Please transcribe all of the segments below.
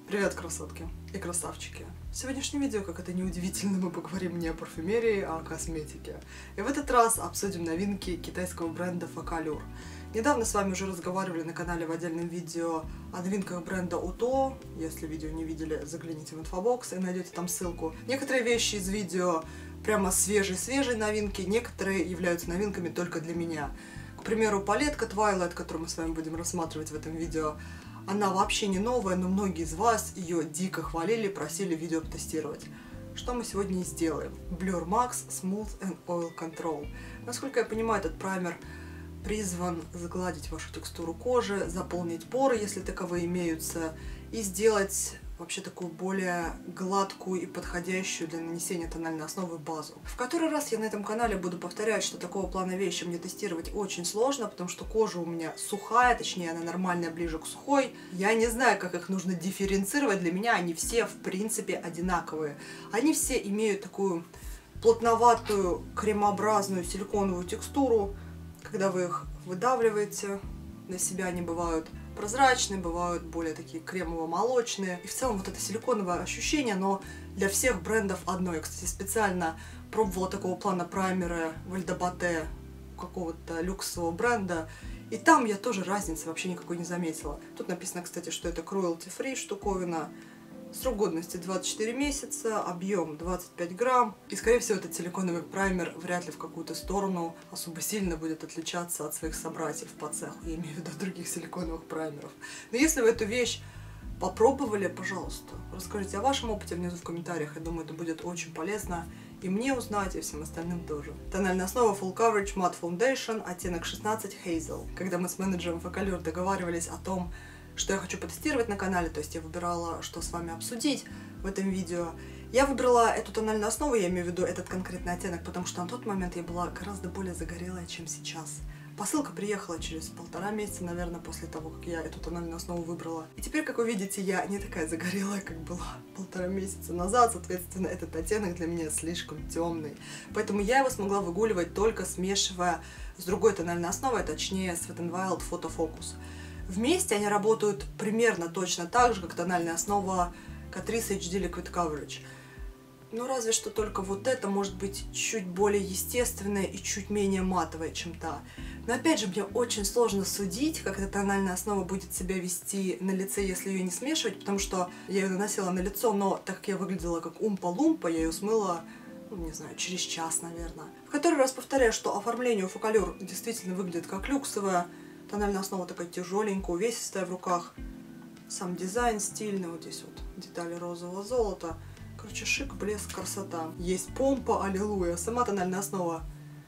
Привет, красотки и красавчики! В сегодняшнем видео, как это неудивительно, мы поговорим не о парфюмерии, а о косметике. И в этот раз обсудим новинки китайского бренда Фокалюр. Недавно с вами уже разговаривали на канале в отдельном видео о новинках бренда Уто. Если видео не видели, загляните в инфобокс и найдете там ссылку. Некоторые вещи из видео прямо свежие новинки, некоторые являются новинками только для меня. К примеру, палетка Twilight, которую мы с вами будем рассматривать в этом видео, она вообще не новая, но многие из вас ее дико хвалили, просили видео потестировать. Что мы сегодня и сделаем. Blur Max Smooth and Oil Control. Насколько я понимаю, этот праймер призван загладить вашу текстуру кожи, заполнить поры, если таковые имеются, и сделать вообще такую более гладкую и подходящую для нанесения тональной основы базу. В который раз я на этом канале буду повторять, что такого плана вещи мне тестировать очень сложно, потому что кожа у меня сухая, точнее она нормальная, ближе к сухой. Я не знаю, как их нужно дифференцировать, для меня они все в принципе одинаковые. Они все имеют такую плотноватую, кремообразную силиконовую текстуру. Когда вы их выдавливаете, на себя они бывают прозрачные, бывают более такие кремово-молочные. И в целом вот это силиконовое ощущение, но для всех брендов одно. Я, кстати, специально пробовала такого плана праймеры в Альдебате какого-то люксового бренда. И там я тоже разницы вообще никакой не заметила. Тут написано, кстати, что это cruelty-free штуковина. Срок годности 24 месяца, объем 25 грамм. И, скорее всего, этот силиконовый праймер вряд ли в какую-то сторону особо сильно будет отличаться от своих собратьев по цеху. Я имею в виду других силиконовых праймеров. Но если вы эту вещь попробовали, пожалуйста, расскажите о вашем опыте внизу в комментариях. Я думаю, это будет очень полезно и мне узнать, и всем остальным тоже. Тональная основа Full Coverage Matte Foundation, оттенок 16 Hazel. Когда мы с менеджером Фокалюр договаривались о том, что я хочу потестировать на канале, то есть я выбирала, что с вами обсудить в этом видео. Я выбрала эту тональную основу, я имею в виду этот конкретный оттенок, потому что на тот момент я была гораздо более загорелая, чем сейчас. Посылка приехала через 1,5 месяца, наверное, после того, как я эту тональную основу выбрала. И теперь, как вы видите, я не такая загорелая, как была 1,5 месяца назад, соответственно, этот оттенок для меня слишком темный. Поэтому я его смогла выгуливать только смешивая с другой тональной основой, точнее с Wet n Wild Photo Focus. Вместе они работают примерно точно так же, как тональная основа Catrice HD Liquid Coverage. Ну, разве что только вот это может быть чуть более естественное и чуть менее матовое, чем та. Но опять же, мне очень сложно судить, как эта тональная основа будет себя вести на лице, если ее не смешивать, потому что я ее наносила на лицо, но так как я выглядела как умпа-лумпа, я ее смыла, ну, не знаю, через час, наверное. В который раз повторяю, что оформление у Фокалюр действительно выглядит как люксовая. Тональная основа такая тяжеленькая, увесистая в руках. Сам дизайн стильный, вот здесь вот детали розового золота. Короче, шик, блеск, красота. Есть помпа, аллилуйя. Сама тональная основа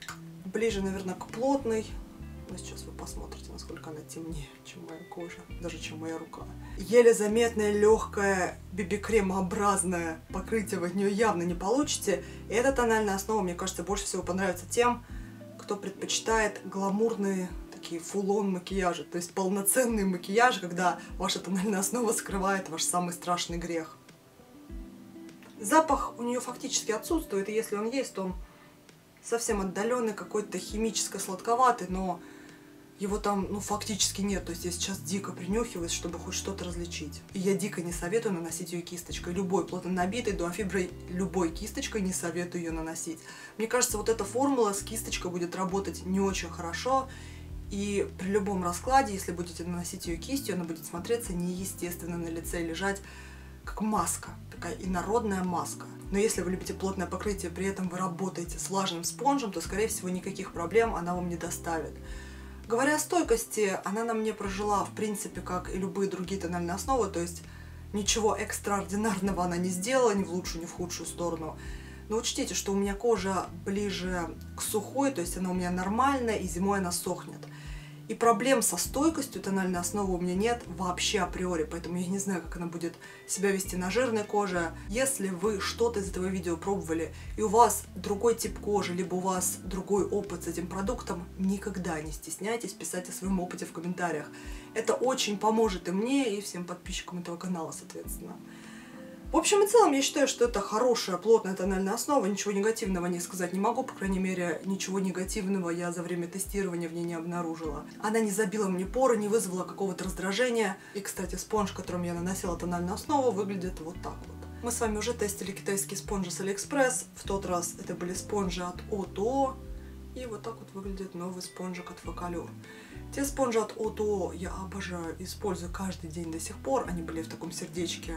ближе, наверное, к плотной. Но сейчас вы посмотрите, насколько она темнее, чем моя кожа, даже чем моя рука. Еле заметное, легкое, BB-кремообразное покрытие вы от нее явно не получите. И эта тональная основа, мне кажется, больше всего понравится тем, кто предпочитает гламурные такие фулл-он макияжи, то есть полноценные макияжи, когда ваша тональная основа скрывает ваш самый страшный грех. Запах у нее фактически отсутствует, и если он есть, то он совсем отдаленный, какой-то химическо-сладковатый, но его там, ну, фактически нет. То есть я сейчас дико принюхиваюсь, чтобы хоть что-то различить. И я дико не советую наносить ее кисточкой. Любой плотно набитой дуофиброй, любой кисточкой не советую ее наносить. Мне кажется, вот эта формула с кисточкой будет работать не очень хорошо. И при любом раскладе, если будете наносить ее кистью, она будет смотреться неестественно на лице и лежать как маска, такая инородная маска. Но если вы любите плотное покрытие, при этом вы работаете с влажным спонжем, то, скорее всего, никаких проблем она вам не доставит. Говоря о стойкости, она на мне прожила, в принципе, как и любые другие тональные основы, то есть ничего экстраординарного она не сделала, ни в лучшую, ни в худшую сторону. Но учтите, что у меня кожа ближе к сухой, то есть она у меня нормальная, и зимой она сохнет. И проблем со стойкостью тональной основы у меня нет вообще априори, поэтому я не знаю, как она будет себя вести на жирной коже. Если вы что-то из этого видео пробовали, и у вас другой тип кожи, либо у вас другой опыт с этим продуктом, никогда не стесняйтесь писать о своем опыте в комментариях. Это очень поможет и мне, и всем подписчикам этого канала, соответственно. В общем и целом, я считаю, что это хорошая, плотная тональная основа, ничего негативного не сказать не могу, по крайней мере, ничего негативного я за время тестирования в ней не обнаружила. Она не забила мне поры, не вызвала какого-то раздражения. И, кстати, спонж, которым я наносила тональную основу, выглядит вот так вот. Мы с вами уже тестили китайские спонжи с Алиэкспресс. В тот раз это были спонжи от O2O. И вот так вот выглядит новый спонжик от Фокалюр. Те спонжи от O2O я обожаю, использую каждый день до сих пор. Они были в таком сердечке.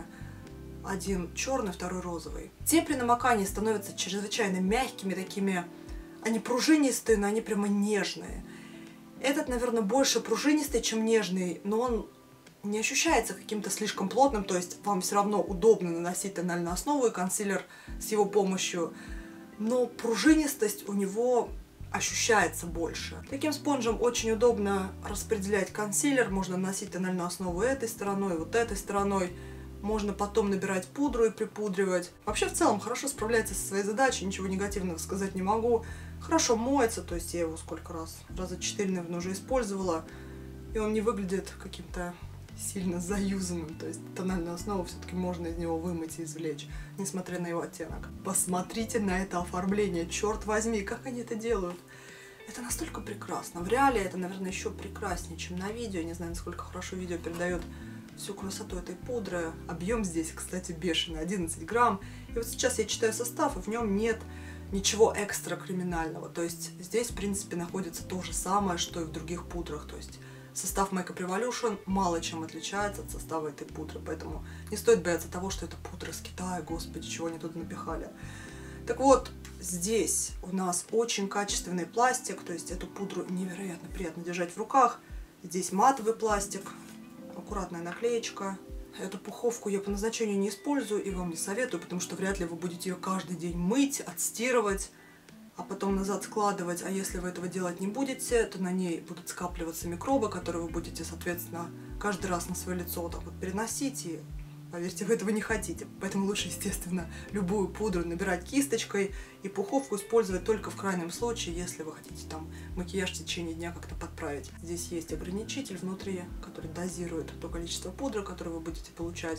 Один черный, второй розовый. Те при намокании становятся чрезвычайно мягкими, такими, они пружинистые, но они прямо нежные. Этот, наверное, больше пружинистый, чем нежный, но он не ощущается каким-то слишком плотным, то есть вам все равно удобно наносить тональную основу и консилер с его помощью, но пружинистость у него ощущается больше. Таким спонжем очень удобно распределять консилер, можно наносить тональную основу этой стороной, вот этой стороной. Можно потом набирать пудру и припудривать. Вообще, в целом, хорошо справляется со своей задачей, ничего негативного сказать не могу. Хорошо моется, то есть я его сколько раз? Раза 4, наверное, уже использовала. И он не выглядит каким-то сильно заюзанным. То есть тональную основу все-таки можно из него вымыть и извлечь, несмотря на его оттенок. Посмотрите на это оформление, черт возьми, как они это делают. Это настолько прекрасно. В реале это, наверное, еще прекраснее, чем на видео. Не знаю, насколько хорошо видео передает всю красоту этой пудры. Объем здесь, кстати, бешеный, 11 грамм. И вот сейчас я читаю состав, и в нем нет ничего экстра криминального. То есть здесь, в принципе, находится то же самое, что и в других пудрах. То есть состав Makeup Revolution мало чем отличается от состава этой пудры. Поэтому не стоит бояться того, что это пудра из Китая. Господи, чего они тут напихали. Так вот, здесь у нас очень качественный пластик. То есть эту пудру невероятно приятно держать в руках. Здесь матовый пластик. Аккуратная наклеечка. Эту пуховку я по назначению не использую и вам не советую, потому что вряд ли вы будете ее каждый день мыть, отстирывать, а потом назад складывать. А если вы этого делать не будете, то на ней будут скапливаться микробы, которые вы будете, соответственно, каждый раз на свое лицо вот так вот переносить. И, поверьте, вы этого не хотите. Поэтому лучше, естественно, любую пудру набирать кисточкой и пуховку использовать только в крайнем случае, если вы хотите там макияж в течение дня как-то подправить. Здесь есть ограничитель внутри, который дозирует то количество пудры, которое вы будете получать.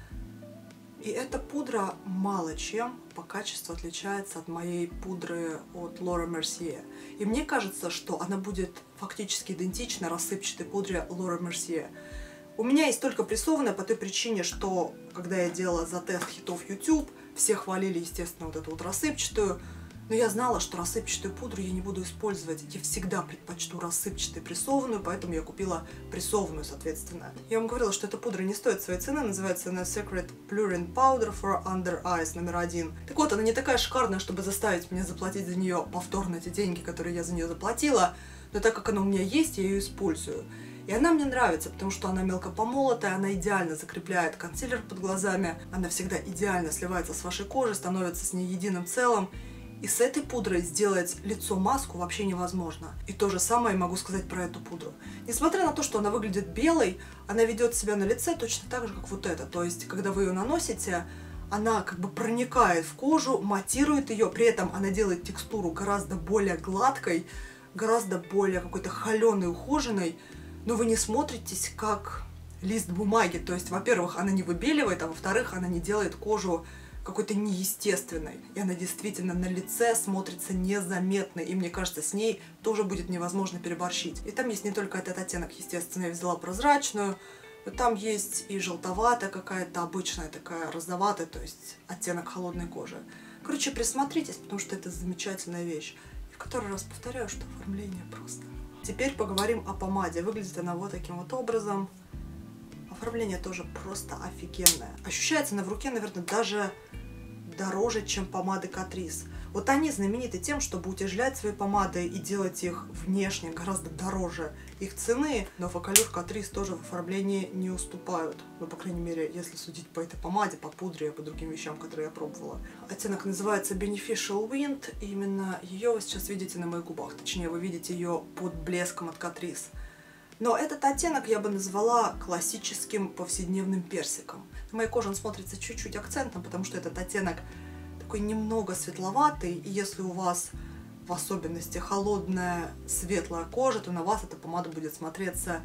И эта пудра мало чем по качеству отличается от моей пудры от Laura Mercier. И мне кажется, что она будет фактически идентична рассыпчатой пудре Laura Mercier. У меня есть только прессованная по той причине, что когда я делала за тест хитов YouTube, все хвалили, естественно, вот эту вот рассыпчатую, но я знала, что рассыпчатую пудру я не буду использовать. Я всегда предпочту рассыпчатую прессованную, поэтому я купила прессованную, соответственно. Я вам говорила, что эта пудра не стоит своей цены, называется она Secret Blurring Powder for Under Eyes номер 1. Так вот, она не такая шикарная, чтобы заставить меня заплатить за нее повторно те деньги, которые я за нее заплатила, но так как она у меня есть, я ее использую. И она мне нравится, потому что она мелко помолотая, она идеально закрепляет консилер под глазами, она всегда идеально сливается с вашей кожей, становится с ней единым целым. И с этой пудрой сделать лицо-маску вообще невозможно. И то же самое могу сказать про эту пудру. Несмотря на то, что она выглядит белой, она ведет себя на лице точно так же, как вот эта. То есть, когда вы ее наносите, она как бы проникает в кожу, матирует ее, при этом она делает текстуру гораздо более гладкой, гораздо более какой-то холеной, ухоженной. Но вы не смотритесь как лист бумаги. То есть, во-первых, она не выбеливает, а во-вторых, она не делает кожу какой-то неестественной. И она действительно на лице смотрится незаметно. И мне кажется, с ней тоже будет невозможно переборщить. И там есть не только этот оттенок, естественно, я взяла прозрачную, но там есть и желтоватая какая-то, обычная такая розоватая, то есть оттенок холодной кожи. Короче, присмотритесь, потому что это замечательная вещь. И в который раз повторяю, что оформление просто. Теперь поговорим о помаде. Выглядит она вот таким вот образом. Оформление тоже просто офигенное. Ощущается она в руке, наверное, даже дороже, чем помады Catrice. Вот они знамениты тем, чтобы утяжелять свои помады и делать их внешне гораздо дороже их цены, но Фокалюр, Catrice тоже в оформлении не уступают. Ну, по крайней мере, если судить по этой помаде, по пудре, по другим вещам, которые я пробовала. Оттенок называется Beneficial Wind, и именно ее вы сейчас видите на моих губах. Точнее, вы видите ее под блеском от Catrice. Но этот оттенок я бы назвала классическим повседневным персиком. На моей коже он смотрится чуть-чуть акцентным, потому что этот оттенок такой немного светловатый. И если у вас в особенности холодная, светлая кожа, то на вас эта помада будет смотреться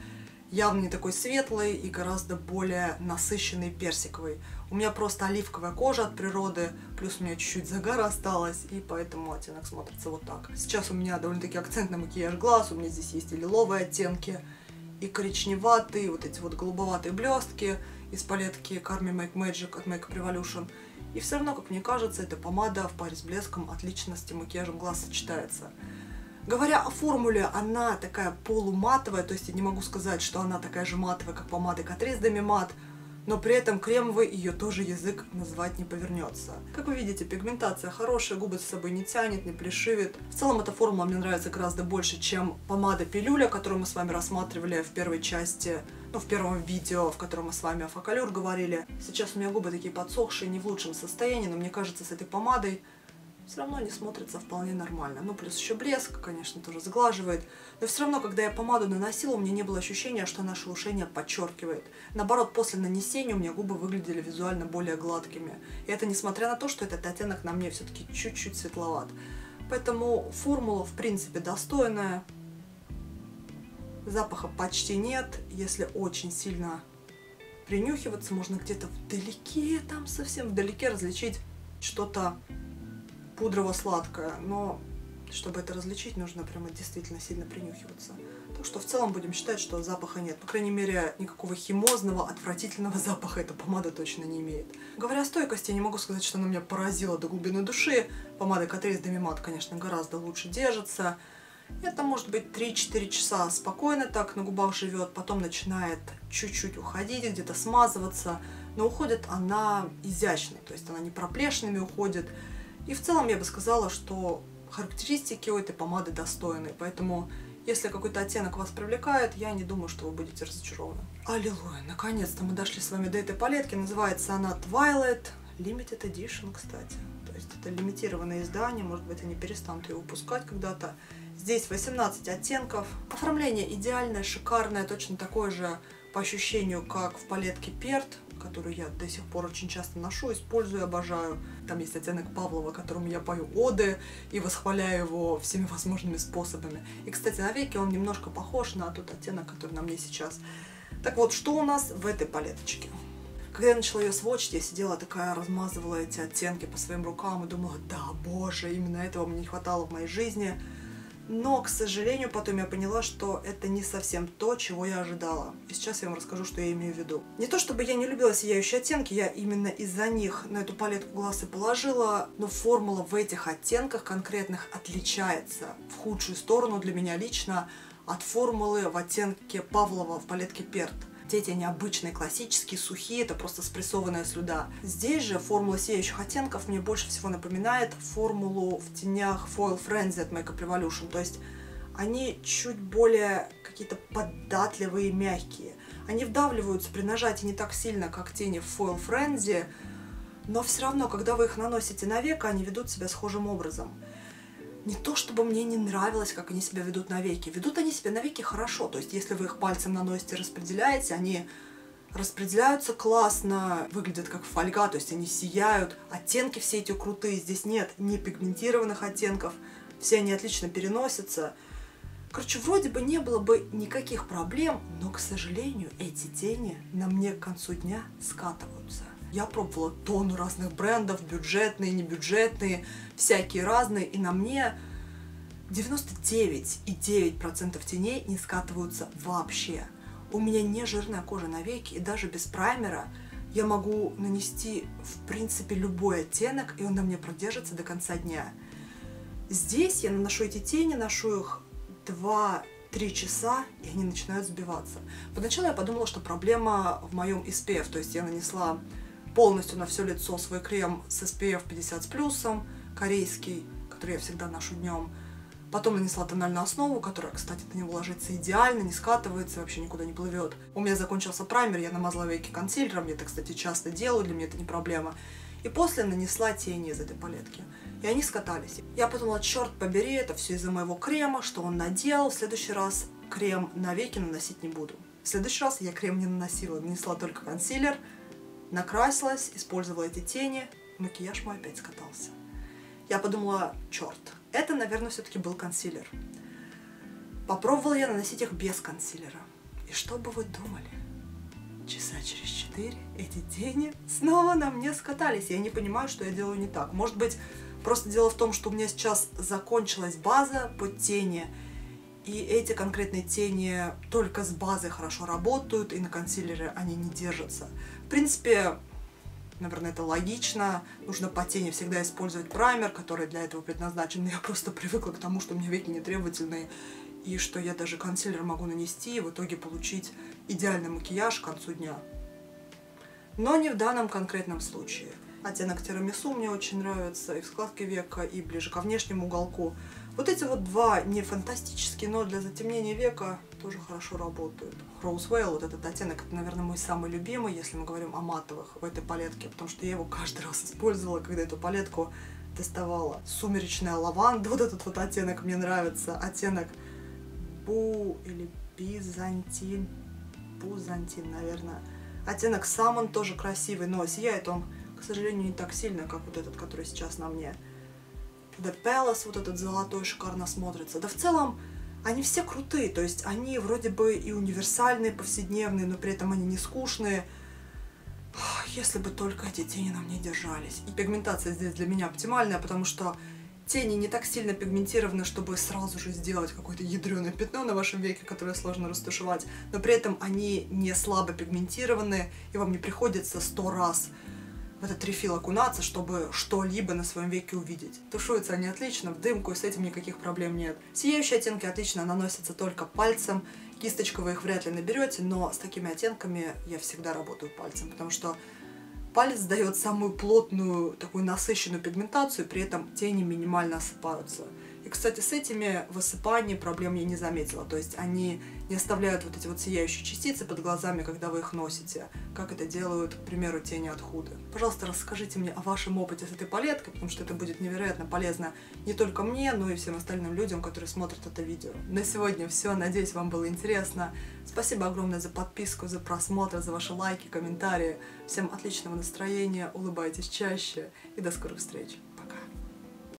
явно не такой светлый и гораздо более насыщенный персиковый. У меня просто оливковая кожа от природы, плюс у меня чуть-чуть загара осталось, и поэтому оттенок смотрится вот так. Сейчас у меня довольно-таки акцентный макияж глаз, у меня здесь есть и лиловые оттенки, и коричневатые, вот эти вот голубоватые блестки из палетки Carmi Make Magic от Makeup Revolution. И все равно, как мне кажется, эта помада в паре с блеском отлично с тем макияжем глаз сочетается. Говоря о формуле, она такая полуматовая, то есть я не могу сказать, что она такая же матовая, как помада Catrice Demi Matte, но при этом кремовый ее тоже язык назвать не повернется. Как вы видите, пигментация хорошая, губы с собой не тянет, не плешивит. В целом эта формула мне нравится гораздо больше, чем помада Пилюля, которую мы с вами рассматривали в первой части, в первом видео, в котором мы с вами о Фокалюр говорили. Сейчас у меня губы такие подсохшие, не в лучшем состоянии, но мне кажется, с этой помадой все равно они смотрятся вполне нормально. Ну, плюс еще блеск, конечно, тоже сглаживает. Но все равно, когда я помаду наносила, у меня не было ощущения, что она шелушение подчеркивает. Наоборот, после нанесения у меня губы выглядели визуально более гладкими. И это несмотря на то, что этот оттенок на мне все-таки чуть-чуть светловат. Поэтому формула, в принципе, достойная. Запаха почти нет. Если очень сильно принюхиваться, можно где-то вдалеке, там совсем вдалеке различить что-то пудрово-сладкое, но чтобы это различить, нужно прямо действительно сильно принюхиваться. Так что в целом будем считать, что запаха нет. По крайней мере, никакого химозного, отвратительного запаха эта помада точно не имеет. Говоря о стойкости, я не могу сказать, что она меня поразила до глубины души. Помада Catrice Demi Matte, конечно, гораздо лучше держится. Это может быть 3-4 часа спокойно так на губах живет, потом начинает чуть-чуть уходить, где-то смазываться, но уходит она изящно, то есть она не проплешинами уходит. И в целом я бы сказала, что характеристики у этой помады достойны, поэтому если какой-то оттенок вас привлекает, я не думаю, что вы будете разочарованы. Аллилуйя, наконец-то мы дошли с вами до этой палетки, называется она Twilight Limited Edition, кстати. То есть это лимитированное издание, может быть они перестанут ее выпускать когда-то. Здесь 18 оттенков. Оформление идеальное, шикарное, точно такое же по ощущению, как в палетке Pert, которую я до сих пор очень часто ношу, использую, обожаю. Там есть оттенок Павлова, которому я пою оды и восхваляю его всеми возможными способами. И, кстати, на веки он немножко похож на тот оттенок, который на мне сейчас. Так вот, что у нас в этой палеточке? Когда я начала ее сводчить, я сидела такая, размазывала эти оттенки по своим рукам и думала, да, боже, именно этого мне не хватало в моей жизни. Но, к сожалению, потом я поняла, что это не совсем то, чего я ожидала. И сейчас я вам расскажу, что я имею в виду. Не то чтобы я не любила сияющие оттенки, я именно из-за них на эту палетку глаз и положила, но формула в этих оттенках конкретных отличается в худшую сторону для меня лично от формулы в оттенке Павлова в палетке Pert. Эти необычные, классические, сухие, это просто спрессованная слюда. Здесь же формула сияющих оттенков мне больше всего напоминает формулу в тенях Foil Frenzy от Makeup Revolution. То есть они чуть более какие-то податливые, мягкие. Они вдавливаются при нажатии не так сильно, как тени в Foil Frenzy, но все равно, когда вы их наносите на веко, они ведут себя схожим образом. Не то чтобы мне не нравилось, как они себя ведут на веки. Ведут они себя на веки хорошо. То есть, если вы их пальцем наносите, распределяете, они распределяются классно, выглядят как фольга, то есть они сияют. Оттенки все эти крутые. Здесь нет ни пигментированных оттенков. Все они отлично переносятся. Короче, вроде бы не было бы никаких проблем, но, к сожалению, эти тени на мне к концу дня скатываются. Я пробовала тонну разных брендов, бюджетные, небюджетные, всякие разные, и на мне 99,9% теней не скатываются вообще. У меня не жирная кожа на веки, и даже без праймера я могу нанести, в принципе, любой оттенок, и он на мне продержится до конца дня. Здесь я наношу эти тени, ношу их 2-3 часа, и они начинают сбиваться. Поначалу я подумала, что проблема в моем SPF, то есть я нанесла полностью на все лицо свой крем с SPF 50 с плюсом, корейский, который я всегда ношу днем. Потом нанесла тональную основу, которая, кстати, на него ложится идеально, не скатывается, вообще никуда не плывет. У меня закончился праймер, я намазала веки консилером, я это, кстати, часто делаю, для меня это не проблема. И после нанесла тени из этой палетки. И они скатались. Я подумала, черт побери, это все из-за моего крема, что он наделал. В следующий раз крем на веки наносить не буду. В следующий раз я крем не наносила, нанесла только консилер, накрасилась, использовала эти тени, макияж мой опять скатался. Я подумала, черт, это, наверное, все-таки был консилер. Попробовала я наносить их без консилера. И что бы вы думали? Часа через 4 эти тени снова на мне скатались. Я не понимаю, что я делаю не так. Может быть, просто дело в том, что у меня сейчас закончилась база под тени, и эти конкретные тени только с базой хорошо работают, и на консилере они не держатся. В принципе, наверное, это логично. Нужно по тени всегда использовать праймер, который для этого предназначен. Но я просто привыкла к тому, что у меня веки не требовательные, и что я даже консилер могу нанести и в итоге получить идеальный макияж к концу дня. Но не в данном конкретном случае. Оттенок тирамису мне очень нравится и в складке века, и ближе ко внешнему уголку. Вот эти вот два не фантастические, но для затемнения века тоже хорошо работают. Rosewail, вот этот оттенок, это, наверное, мой самый любимый, если мы говорим о матовых в этой палетке, потому что я его каждый раз использовала, когда эту палетку доставала. Сумеречная лаванда, вот этот вот оттенок мне нравится. Оттенок или Бизантин, наверное. Оттенок Salmon тоже красивый, но сияет он, к сожалению, не так сильно, как вот этот, который сейчас на мне. The Palace, вот этот золотой, шикарно смотрится. Да в целом, они все крутые, то есть они вроде бы и универсальные, повседневные, но при этом они не скучные. Если бы только эти тени на мне держались. И пигментация здесь для меня оптимальная, потому что тени не так сильно пигментированы, чтобы сразу же сделать какое-то ядреное пятно на вашем веке, которое сложно растушевать, но при этом они не слабо пигментированы, и вам не приходится 100 раз в этот рефил окунаться, чтобы что-либо на своем веке увидеть. Тушуются они отлично, в дымку, и с этим никаких проблем нет. Сияющие оттенки отлично наносятся только пальцем, кисточкой вы их вряд ли наберете, но с такими оттенками я всегда работаю пальцем, потому что палец дает самую плотную, такую насыщенную пигментацию, при этом тени минимально осыпаются. И, кстати, с этими высыпаний проблем я не заметила. То есть они не оставляют вот эти вот сияющие частицы под глазами, когда вы их носите, как это делают, к примеру, тени от Huda. Пожалуйста, расскажите мне о вашем опыте с этой палеткой, потому что это будет невероятно полезно не только мне, но и всем остальным людям, которые смотрят это видео. На сегодня все. Надеюсь, вам было интересно. Спасибо огромное за подписку, за просмотр, за ваши лайки, комментарии. Всем отличного настроения, улыбайтесь чаще и до скорых встреч.